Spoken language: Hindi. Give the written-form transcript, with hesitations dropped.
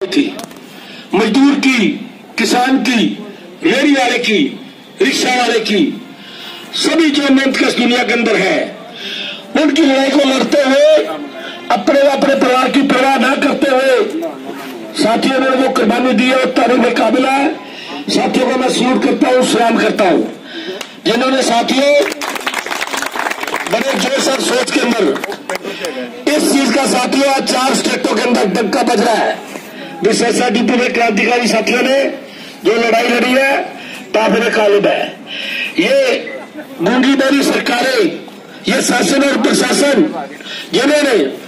थी, मजदूर की, किसान की, रेहड़ी वाले की, रिक्शा वाले की, सभी जो मेहनत कश दुनिया के अंदर है, उनकी लड़ाई को लड़ते हुए अपने परिवार की परवाह न करते हुए साथियों ने जो कुर्बानी दी है वो तारीफ काबिल है। साथियों को मैं सल्यूट करता हूँ, सलाम करता हूँ, जिन्होंने साथियों बड़े जोश और सोच के अंदर इस चीज का साथियों आज 4 स्टेटों के अंदर डंका बज रहा है। विशेषाधिपति में क्रांतिकारी साथियों ने जो लड़ाई लड़ी है ताबे कालिब है। ये गूंगी बहरी सरकारें, ये शासन और प्रशासन जिन्होंने